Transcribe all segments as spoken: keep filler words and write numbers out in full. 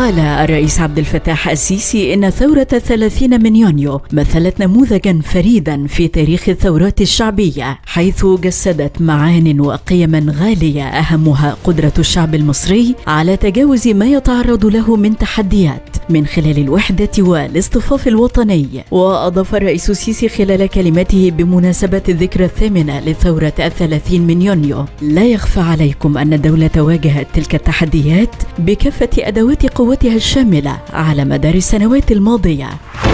قال الرئيس عبد الفتاح السيسي إن ثورة ثلاثين من يونيو مثلت نموذجا فريدا في تاريخ الثورات الشعبية، حيث جسدت معان وقيما غالية أهمها قدرة الشعب المصري على تجاوز ما يتعرض له من تحديات من خلال الوحدة والاصطفاف الوطني. وأضاف الرئيس السيسي خلال كلمته بمناسبة الذكرى الثامنة لثورة الثلاثين من يونيو: لا يخفى عليكم أن الدولة واجهت تلك التحديات بكافة أدوات قوتها الشاملة على مدار السنوات الماضية.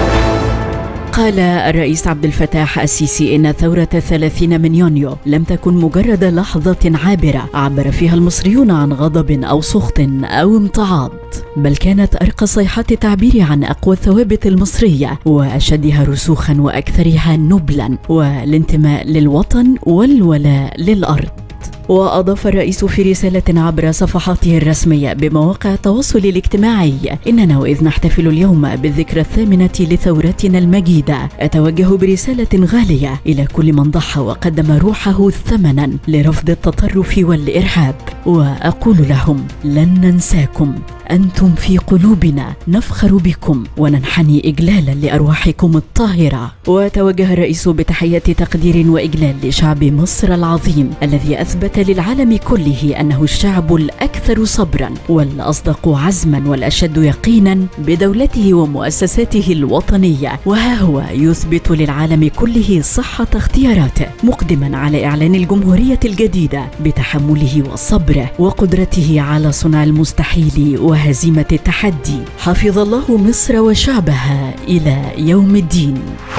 قال الرئيس عبد الفتاح السيسي إن ثورة الثلاثين من يونيو لم تكن مجرد لحظة عابرة عبر فيها المصريون عن غضب أو سخط أو امتعاض، بل كانت أرقى صيحات التعبير عن أقوى الثوابت المصرية وأشدها رسوخا وأكثرها نبلا، والانتماء للوطن والولاء للأرض. وأضاف الرئيس في رسالة عبر صفحاته الرسمية بمواقع التواصل الاجتماعي: إننا وإذ نحتفل اليوم بالذكرى الثامنة لثورتنا المجيدة أتوجه برسالة غالية إلى كل من ضحى وقدم روحه ثمنا لرفض التطرف والإرهاب، وأقول لهم: لن ننساكم، أنتم في قلوبنا، نفخر بكم وننحني إجلالا لأرواحكم الطاهرة. وتوجه الرئيس بتحية تقدير وإجلال لشعب مصر العظيم الذي أثبت للعالم كله أنه الشعب الأكثر صبرا والأصدق عزما والأشد يقينا بدولته ومؤسساته الوطنية، وها هو يثبت للعالم كله صحة اختياراته، مقدما على إعلان الجمهورية الجديدة بتحمله وصبره وقدرته على صنع المستحيل وهزيمة التحدي. حفظ الله مصر وشعبها إلى يوم الدين.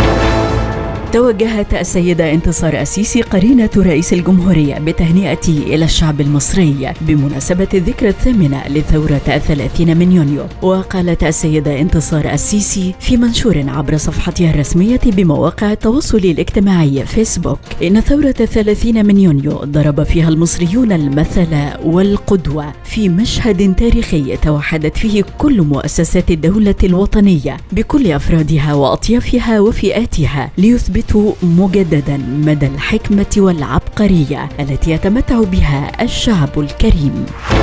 توجهت السيدة انتصار السيسي قرينة رئيس الجمهورية بتهنئته إلى الشعب المصري بمناسبة الذكرى الثامنة لثورة الثلاثين من يونيو. وقالت السيدة انتصار السيسي في منشور عبر صفحتها الرسمية بمواقع التواصل الاجتماعي فيسبوك: إن ثورة الثلاثين من يونيو ضرب فيها المصريون المثل والقدوة في مشهد تاريخي توحدت فيه كل مؤسسات الدولة الوطنية بكل أفرادها وأطيافها وفئاتها ليثبت مجددا مدى الحكمة والعبقرية التي يتمتع بها الشعب الكريم.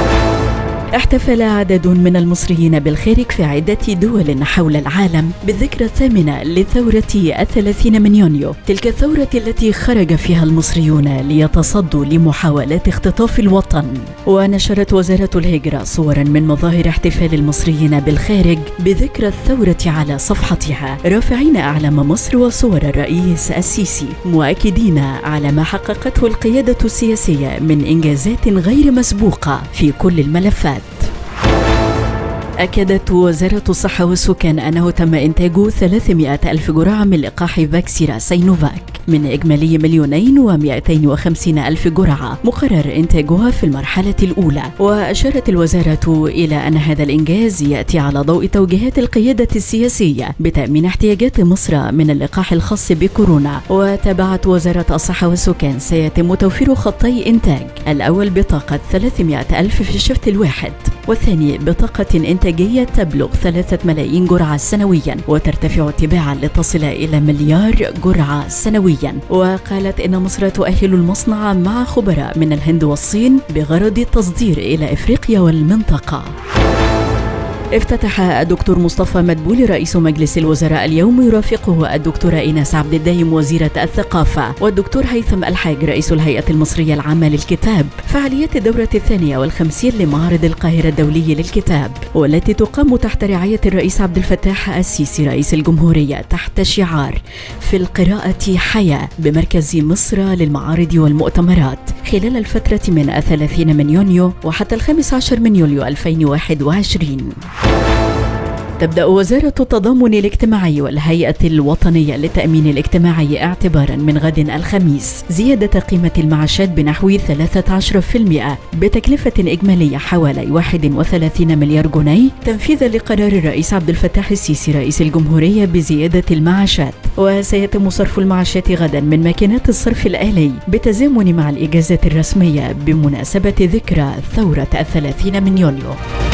احتفل عدد من المصريين بالخارج في عدة دول حول العالم بالذكرى الثامنة لثورة الثلاثين من يونيو، تلك الثورة التي خرج فيها المصريون ليتصدوا لمحاولات اختطاف الوطن. ونشرت وزارة الهجرة صورا من مظاهر احتفال المصريين بالخارج بذكرى الثورة على صفحتها، رافعين أعلام مصر وصور الرئيس السيسي، مؤكدين على ما حققته القيادة السياسية من إنجازات غير مسبوقة في كل الملفات. أكدت وزارة الصحة والسكان أنه تم إنتاج ثلاثمائة ألف جرعة من لقاح فاكسيرا سينوفاك من إجمالي مليونين ومائتين وخمسين ألف جرعة مقرر إنتاجها في المرحلة الأولى. وأشارت الوزارة إلى أن هذا الإنجاز يأتي على ضوء توجيهات القيادة السياسية بتأمين احتياجات مصر من اللقاح الخاص بكورونا. وتابعت وزارة الصحة والسكان سيتم توفير خطي إنتاج: الأول بطاقة ثلاثمائة ألف في الشفت الواحد، والثاني بطاقة إنتاجية تبلغ ثلاثة ملايين جرعة سنويا وترتفع تباعا لتصل إلى مليار جرعة سنويا. وقالت إن مصر تؤهل المصنع مع خبراء من الهند والصين بغرض التصدير إلى إفريقيا والمنطقة. افتتح الدكتور مصطفى مدبولي رئيس مجلس الوزراء اليوم يرافقه الدكتورة إيناس عبد الدايم وزيرة الثقافة والدكتور هيثم الحاج رئيس الهيئة المصرية العامة للكتاب فعاليات الدورة الثانية والخمسين لمعرض القاهرة الدولي للكتاب، والتي تقام تحت رعاية الرئيس عبد الفتاح السيسي رئيس الجمهورية تحت شعار في القراءة حياة بمركز مصر للمعارض والمؤتمرات خلال الفترة من الثلاثين من يونيو وحتى الخامس عشر من يوليو ألفين وواحد وعشرين. تبدأ وزارة التضامن الاجتماعي والهيئة الوطنية للتأمين الاجتماعي اعتبارا من غد الخميس زيادة قيمة المعاشات بنحو ثلاثة عشر بالمئة بتكلفة إجمالية حوالي واحد وثلاثين مليار جنيه، تنفيذا لقرار الرئيس عبد الفتاح السيسي رئيس الجمهورية بزيادة المعاشات. وسيتم صرف المعاشات غدا من ماكينات الصرف الآلي بالتزامن مع الإجازات الرسمية بمناسبة ذكرى ثورة الثلاثين من يونيو.